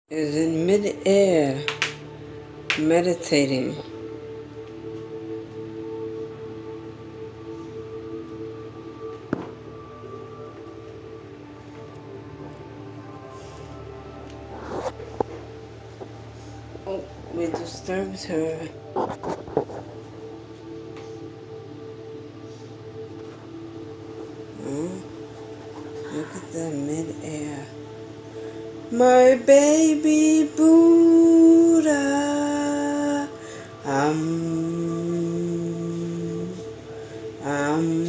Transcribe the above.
is in mid-air, meditating. Oh, we disturbed her. Oh, look at that mid-air. My baby Buddha. Um.